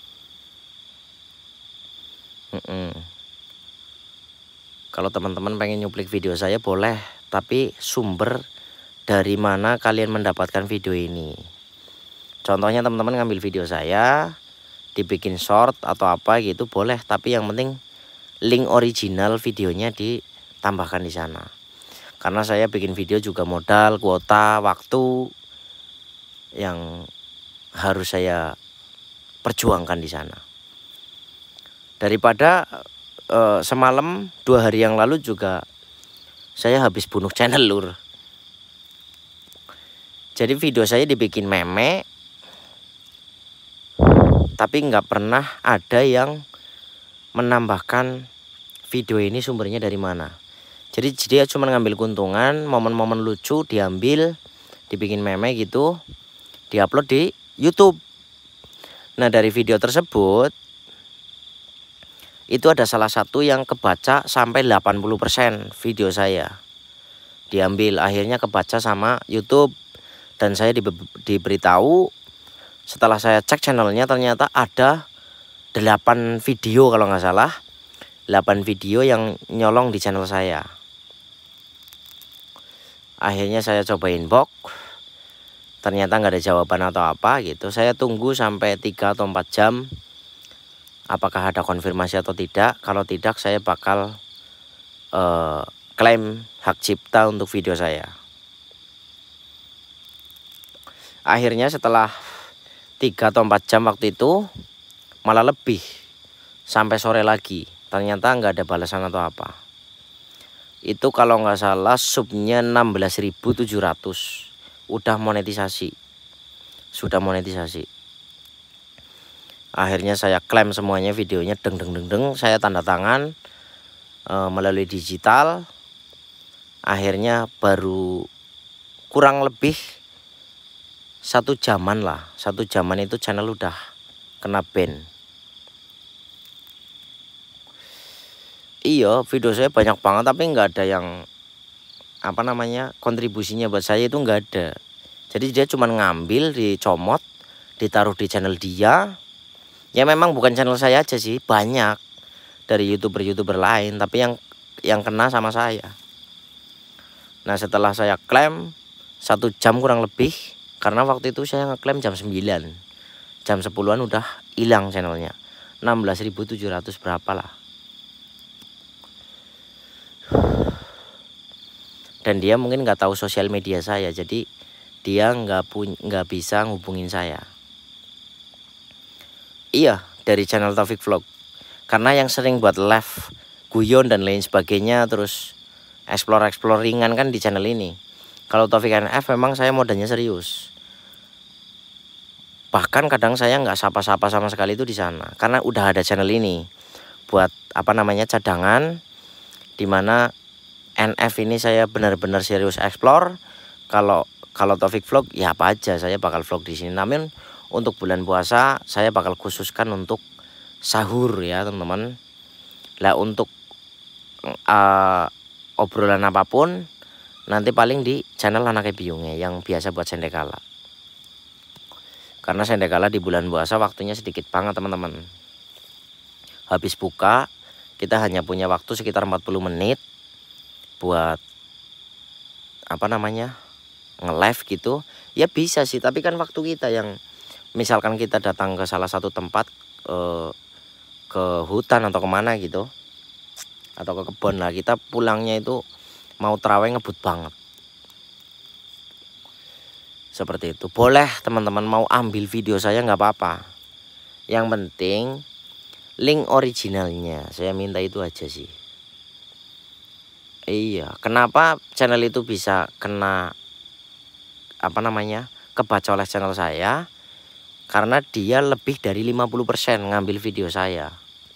Mm-mm. Kalau teman-teman pengen nyuplik video saya boleh, tapi sumber dari mana kalian mendapatkan video ini. Contohnya teman-teman ngambil video saya, dibikin short atau apa gitu boleh, tapi yang penting link original videonya ditambahkan di sana. Karena saya bikin video juga modal, kuota, waktu yang harus saya perjuangkan di sana. Daripada Uh, semalam dua hari yang lalu juga saya habis bunuh channel lur. Jadi video saya dibikin meme, tapi nggak pernah ada yang menambahkan video ini sumbernya dari mana. Jadi dia cuma ngambil keuntungan, momen-momen lucu diambil, dibikin meme gitu, diupload di YouTube. Nah dari video tersebut itu ada salah satu yang kebaca sampai delapan puluh persen video saya diambil, akhirnya kebaca sama YouTube. Dan saya di, diberitahu setelah saya cek channelnya ternyata ada delapan video kalau nggak salah, delapan video yang nyolong di channel saya. Akhirnya saya coba inbox, ternyata nggak ada jawaban atau apa gitu. Saya tunggu sampai tiga atau empat jam apakah ada konfirmasi atau tidak. Kalau tidak saya bakal uh, klaim hak cipta untuk video saya. Akhirnya setelah tiga atau empat jam waktu itu, malah lebih, sampai sore lagi, ternyata nggak ada balasan atau apa. Itu kalau nggak salah subnya enam belas ribu tujuh ratus, udah monetisasi, sudah monetisasi. Akhirnya saya klaim semuanya videonya, deng deng deng deng, saya tanda tangan e, melalui digital. Akhirnya baru kurang lebih satu jaman lah, satu jaman itu channel udah kena ban. Iya, video saya banyak banget tapi nggak ada yang apa namanya kontribusinya buat saya, itu nggak ada. Jadi dia cuma ngambil, dicomot, ditaruh di channel dia. Ya memang bukan channel saya aja sih, banyak dari youtuber-youtuber lain, tapi yang yang kena sama saya. Nah setelah saya klaim satu jam kurang lebih, karena waktu itu saya ngeklaim jam sembilan, jam sepuluhan udah hilang channelnya, enam belas ribu tujuh ratus berapa lah. Dan dia mungkin nggak tahu sosial media saya, jadi dia nggak pun nggak bisa ngubungin saya. Iya, dari channel Taufik Vlog. Karena yang sering buat live guyon dan lain sebagainya, terus explore-explore ringan kan di channel ini. Kalau Taufik N F memang saya modalnya serius. Bahkan kadang saya nggak sapa-sapa sama sekali itu di sana, karena udah ada channel ini buat apa namanya cadangan, dimana N F ini saya benar-benar serius explore. Kalau kalau Taufik Vlog ya apa aja saya bakal vlog di sini. Namun untuk bulan puasa saya bakal khususkan untuk sahur ya teman-teman. Lah untuk uh, obrolan apapun nanti paling di channel Anake Biyunge yang biasa buat sendekala. Karena sendekala di bulan puasa waktunya sedikit banget teman-teman. Habis buka kita hanya punya waktu sekitar empat puluh menit buat apa namanya nge-live gitu. Ya bisa sih, tapi kan waktu kita yang misalkan kita datang ke salah satu tempat, eh, ke hutan atau kemana gitu, atau ke kebun lah, kita pulangnya itu mau terawih ngebut banget. Seperti itu. Boleh teman-teman mau ambil video saya nggak apa-apa. Yang penting link originalnya saya minta, itu aja sih. Iya, kenapa channel itu bisa kena apa namanya kebaca oleh channel saya karena dia lebih dari lima puluh persen ngambil video saya.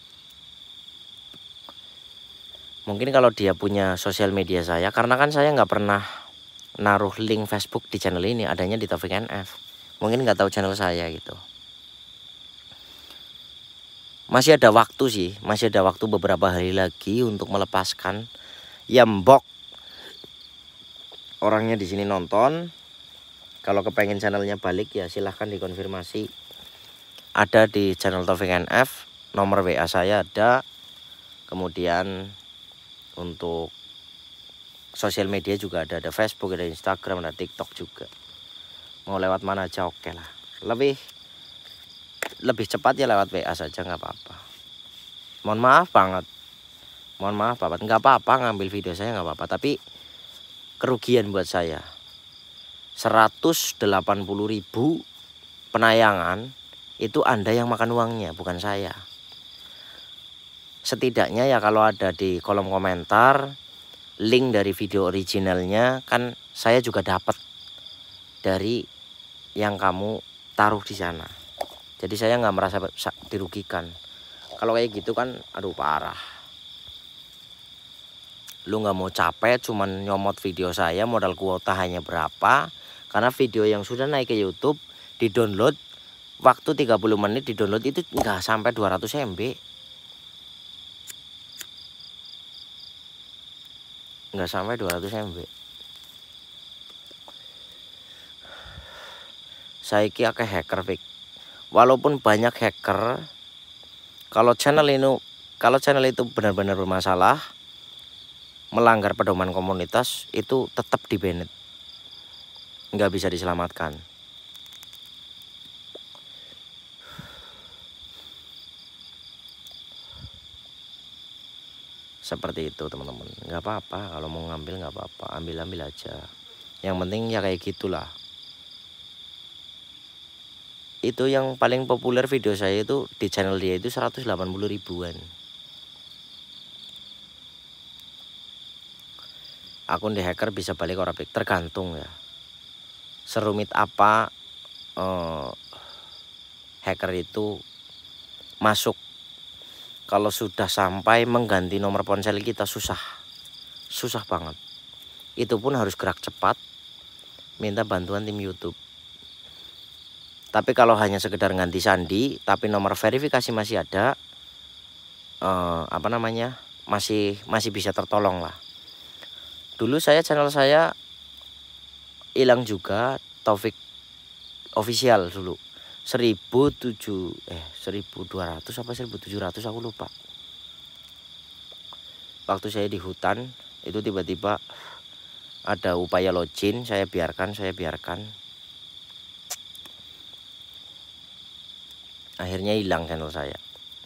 Mungkin kalau dia punya sosial media saya, karena kan saya nggak pernah naruh link Facebook di channel ini, adanya di Taufik N F. Mungkin nggak tahu channel saya gitu. Masih ada waktu sih, masih ada waktu beberapa hari lagi untuk melepaskan. Ya mbok orangnya di sini nonton. Kalau kepengen channelnya balik ya silahkan dikonfirmasi. Ada di channel Taufik N F, nomor W A saya ada. Kemudian untuk sosial media juga ada, ada Facebook, ada Instagram, ada TikTok juga. Mau lewat mana aja oke lah. Lebih lebih cepat ya lewat W A saja nggak apa-apa. Mohon maaf banget, mohon maaf banget, nggak apa-apa ngambil video saya nggak apa-apa, tapi kerugian buat saya seratus delapan puluh ribu penayangan itu Anda yang makan uangnya, bukan saya. Setidaknya ya kalau ada di kolom komentar link dari video originalnya, kan saya juga dapat dari yang kamu taruh di sana. Jadi saya nggak merasa dirugikan. Kalau kayak gitu kan aduh parah. Lu nggak mau capek cuman nyomot video saya, modal kuota hanya berapa, karena video yang sudah naik ke YouTube di download waktu tiga puluh menit, di download itu nggak sampai dua ratus M B. Nggak sampai dua ratus M B. Saya kira ke hacker fik. Walaupun banyak hacker, kalau channel ini kalau channel itu benar-benar bermasalah, melanggar pedoman komunitas, itu tetap di-banned, nggak bisa diselamatkan. Seperti itu teman-teman, nggak apa-apa kalau mau ngambil, nggak apa-apa, ambil-ambil aja. Yang penting ya kayak gitulah. Itu yang paling populer video saya itu di channel dia itu seratus delapan puluh ribuan. Akun di hacker bisa balik orang, tergantung ya serumit apa eh, hacker itu masuk. Kalau sudah sampai mengganti nomor ponsel kita susah, susah banget. Itu pun harus gerak cepat, minta bantuan tim YouTube. Tapi kalau hanya sekedar ganti sandi, tapi nomor verifikasi masih ada, eh, apa namanya, masih masih bisa tertolong lah. Dulu saya channel saya hilang juga, Taufik Official dulu. seribu tujuh eh seribu dua ratus apa seribu tujuh ratus aku lupa. Waktu saya di hutan itu tiba-tiba ada upaya login, saya biarkan, saya biarkan. Akhirnya hilang channel saya.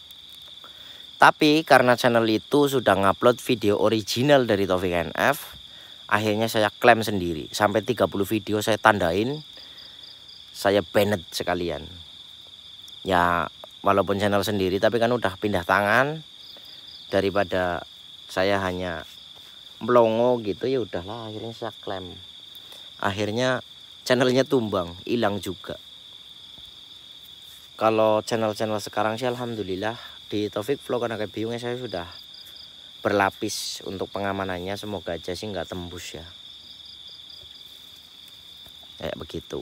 Tapi karena channel itu sudah ngupload video original dari Taufik N F, akhirnya saya klaim sendiri. Sampai tiga puluh video saya tandain, saya banned sekalian. Ya walaupun channel sendiri tapi kan udah pindah tangan, daripada saya hanya melongo gitu ya udahlah, akhirnya saya klaim. Akhirnya channelnya tumbang, hilang juga. Kalau channel-channel sekarang sih alhamdulillah di Taufik Vlog Anak Biungnya saya sudah berlapis untuk pengamanannya, semoga aja sih nggak tembus ya. Kayak begitu.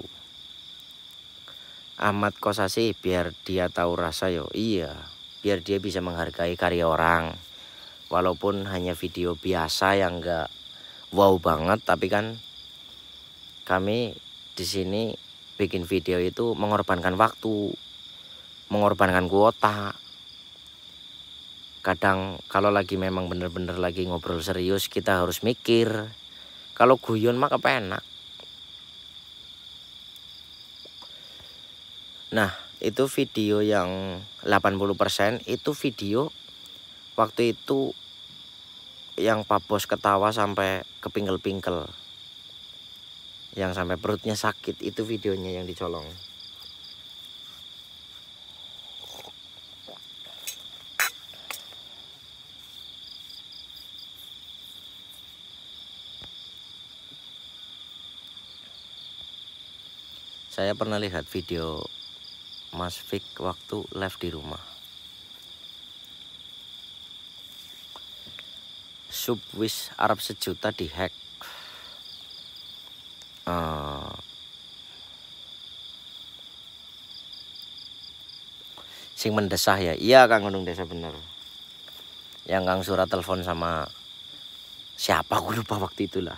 Ahmad Kosasi biar dia tahu rasa yo. Iya, biar dia bisa menghargai karya orang. Walaupun hanya video biasa yang enggak wow banget, tapi kan kami di sini bikin video itu mengorbankan waktu, mengorbankan kuota. Kadang kalau lagi memang bener-bener lagi ngobrol serius kita harus mikir. Kalau guyon mah kepenak. Nah, itu video yang delapan puluh persen itu video waktu itu yang Pak Bos ketawa sampai kepingkel-pingkel, yang sampai perutnya sakit, itu videonya yang dicolong. Saya pernah lihat video Mas Fik waktu live di rumah. Subwis Arab sejuta dihack. Uh, sing mendesah ya. Iya Kang Gunung Desa bener. Yang Kang Surat telepon sama siapa aku lupa waktu itulah.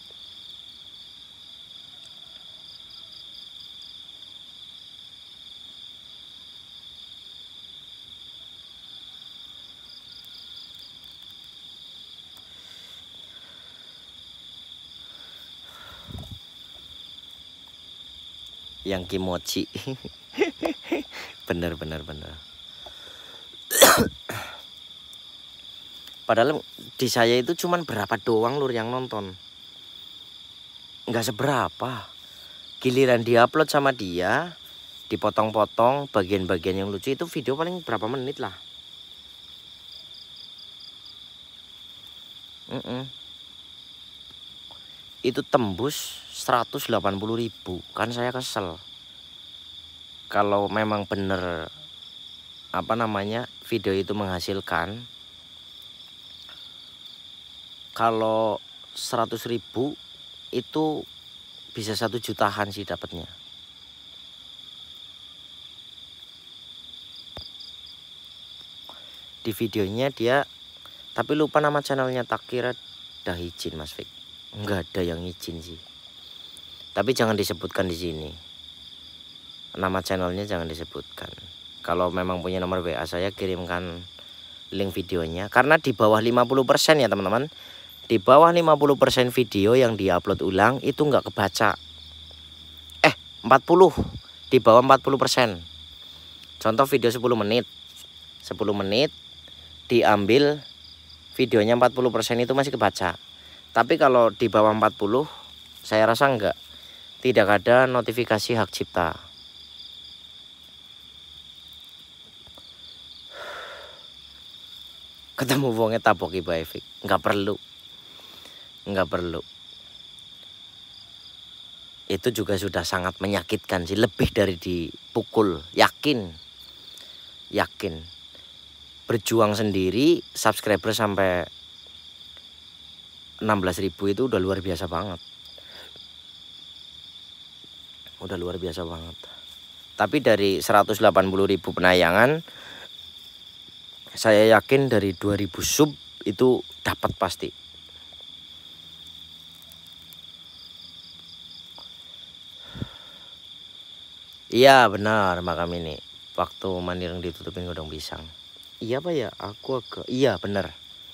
Yang kimochi. Bener bener bener. Padahal di saya itu cuman berapa doang lur yang nonton. Nggak seberapa. Giliran diupload sama dia, dipotong-potong bagian-bagian yang lucu, itu video paling berapa menit lah. Mm -mm. Itu tembus seratus delapan puluh ribu. Kan saya kesel. Kalau memang bener apa namanya video itu menghasilkan, kalau seratus ribu itu bisa satu jutaan sih dapatnya. Di videonya dia, tapi lupa nama channelnya, tak kira dah izin Mas Fik. Enggak ada yang izin sih. Tapi jangan disebutkan di sini. Nama channelnya jangan disebutkan. Kalau memang punya nomor W A saya, kirimkan link videonya. Karena di bawah lima puluh persen ya teman-teman. Di bawah lima puluh persen video yang diupload ulang itu nggak kebaca. Eh empat puluh. Di bawah empat puluh persen. Contoh video sepuluh menit. sepuluh menit diambil videonya empat puluh persen itu masih kebaca. Tapi kalau di bawah empat puluh, saya rasa enggak. Tidak ada notifikasi hak cipta. Ketemu wongnya taboki Bae Fik. Enggak perlu. Enggak perlu. Itu juga sudah sangat menyakitkan sih. Lebih dari dipukul. Yakin. Yakin. Berjuang sendiri, subscriber sampai enam belas ribu itu udah luar biasa banget. Udah luar biasa banget. Tapi dari seratus delapan puluh ribu penayangan, saya yakin dari dua ribu sub itu dapat pasti. Iya benar makam ini. Waktu Manireng ditutupin godong pisang. Iya Pak ya, aku agak. Iya benar.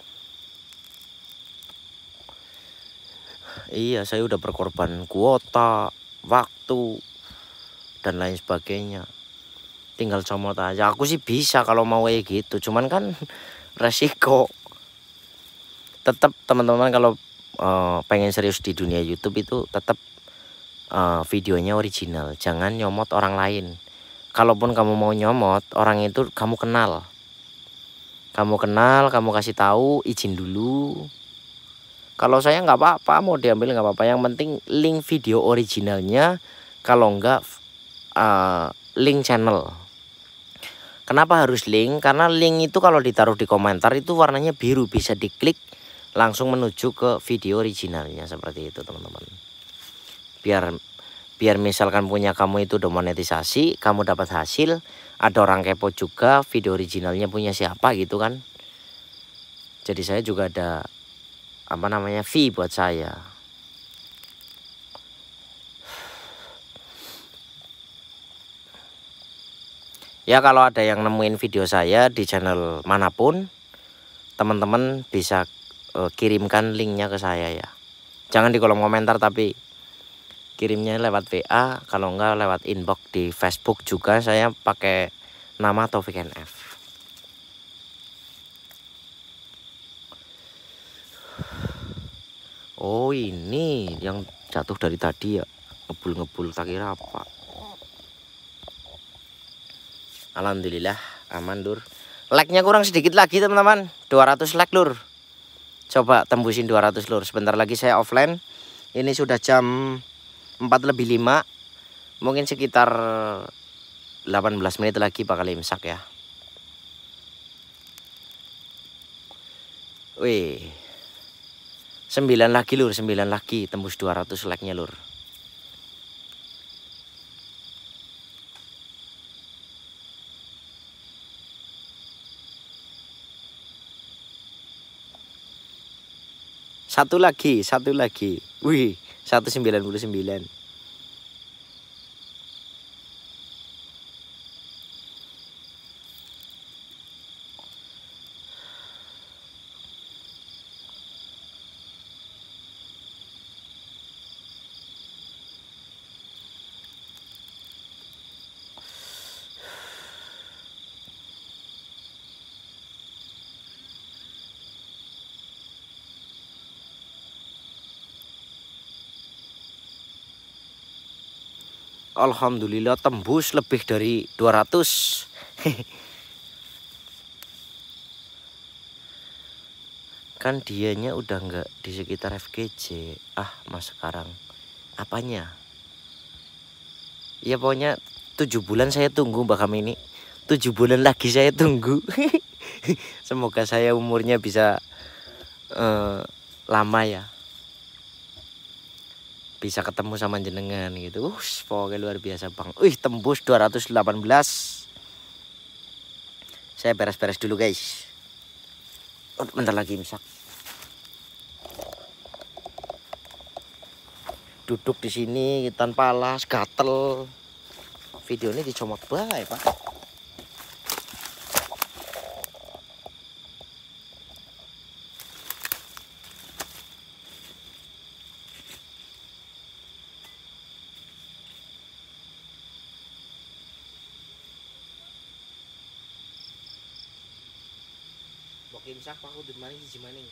Iya, saya udah berkorban kuota, waktu, dan lain sebagainya. Tinggal comot aja. Aku sih bisa kalau mau kayak gitu. Cuman kan resiko. Tetap teman-teman kalau uh, pengen serius di dunia YouTube itu tetap uh, videonya original. Jangan nyomot orang lain. Kalaupun kamu mau nyomot, orang itu kamu kenal. Kamu kenal, kamu kasih tahu, izin dulu. Kalau saya nggak apa-apa, mau diambil nggak apa-apa. Yang penting link video originalnya, kalau nggak uh, link channel. Kenapa harus link? Karena link itu kalau ditaruh di komentar itu warnanya biru, bisa diklik langsung menuju ke video originalnya seperti itu teman-teman. Biar biar misalkan punya kamu itu udah monetisasi, kamu dapat hasil, ada orang kepo juga video originalnya punya siapa gitu kan. Jadi saya juga ada apa namanya fee buat saya. Ya kalau ada yang nemuin video saya di channel manapun, teman-teman bisa uh, kirimkan linknya ke saya ya. Jangan di kolom komentar tapi kirimnya lewat W A, kalau enggak lewat inbox di Facebook juga. Saya pakai nama Taufik N F. Oh ini yang jatuh dari tadi ya, ngebul-ngebul tak kira apa. Alhamdulillah aman lur. Like-nya kurang sedikit lagi teman-teman, dua ratus like lur. Coba tembusin dua ratus lur. Sebentar lagi saya offline. Ini sudah jam empat lebih lima. Mungkin sekitar delapan belas menit lagi bakal imsak ya. Wih, sembilan lagi lur, sembilan lagi tembus dua ratus like-nya lur. Satu lagi, satu lagi. Wih, seratus sembilan puluh sembilan. Alhamdulillah tembus lebih dari dua ratus. Kan dianya udah nggak di sekitar F K J. Ah, mas sekarang apanya? Ya pokoknya tujuh bulan saya tunggu Mbak Kam ini. Tujuh bulan lagi saya tunggu. Semoga saya umurnya bisa uh, lama ya. Bisa ketemu sama jenengan gitu. Uh, pokoknya luar biasa bang. Wih, tembus dua ratus delapan belas. Saya beres-beres dulu guys. Oh, bentar lagi imsak. Duduk di sini tanpa alas, gatel. Video ini dicomot bae, Pak. Bok imsak Pak kudu maning siji maning.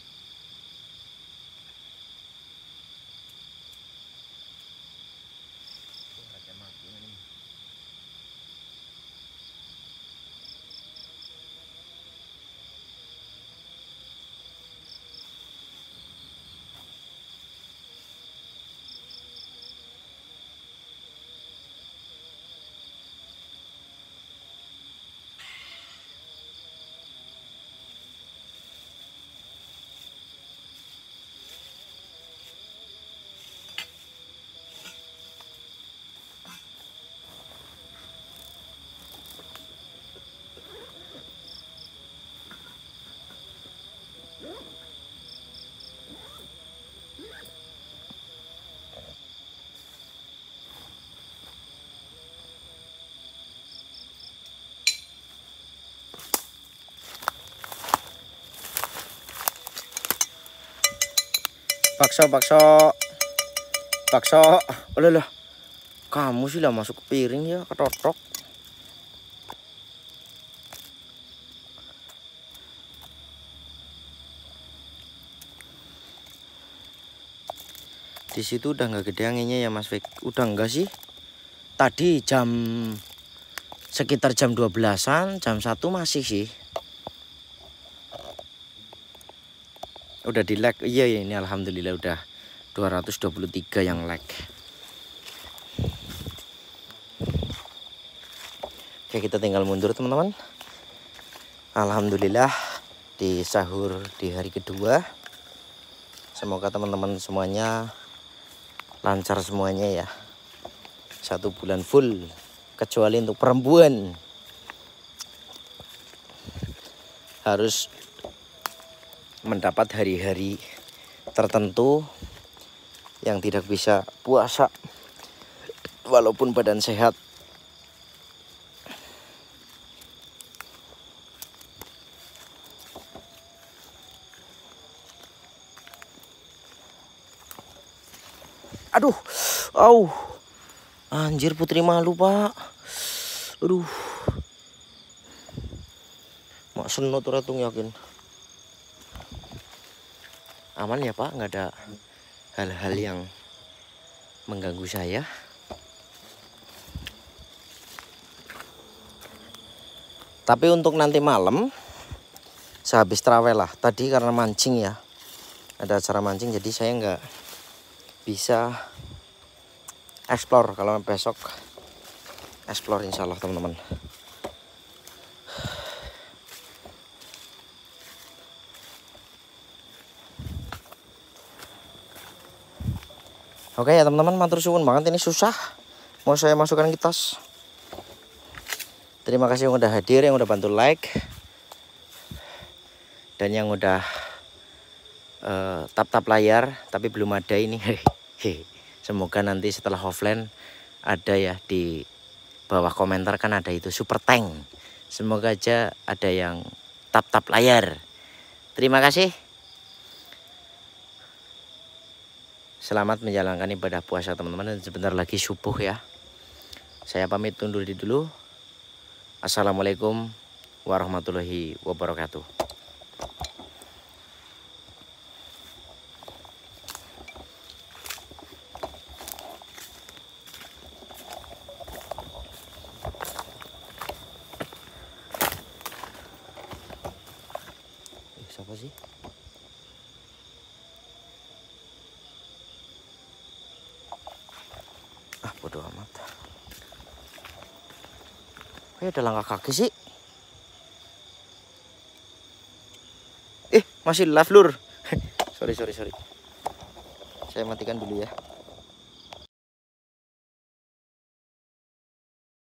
Bakso, bakso, bakso. Oleh lah, kamu sih lah masuk ke piring ya, ketotok. Di situ udah nggak gede anginnya ya Mas Fik. Udah enggak sih? Tadi jam sekitar jam dua belasan, jam satu masih sih. Udah di like. Iya ya, ini alhamdulillah udah dua ratus dua puluh tiga yang like. Oke, kita tinggal mundur teman-teman. Alhamdulillah di sahur di hari kedua. Semoga teman-teman semuanya lancar semuanya ya. Satu bulan full, kecuali untuk perempuan harus mendapat hari-hari tertentu yang tidak bisa puasa walaupun badan sehat. Aduh, au, anjir putri malu Pak. Aduh, mak senot ratung yakin. Aman ya Pak, nggak ada hal-hal yang mengganggu saya. Tapi untuk nanti malam, sehabis terawih lah. Tadi karena mancing ya, ada acara mancing, jadi saya nggak bisa explore kalau besok explore insya Allah teman-teman. Oke ya teman-teman, matur suwun banget, ini susah mau saya masukkan ke tas. Terima kasih yang udah hadir, yang udah bantu like, dan yang udah uh, tap-tap layar tapi belum ada ini. Semoga nanti setelah offline ada ya, di bawah komentar kan ada itu super tank. Semoga aja ada yang tap-tap layar. Terima kasih. Selamat menjalankan ibadah puasa teman-teman, dan sebentar lagi subuh ya. Saya pamit undur diri dulu. Assalamualaikum warahmatullahi wabarakatuh. Eh, siapa sih? Ah, bodo amat. Eh, ada langkah kaki sih. Eh, masih live lur. sorry, sorry, sorry. Saya matikan dulu ya.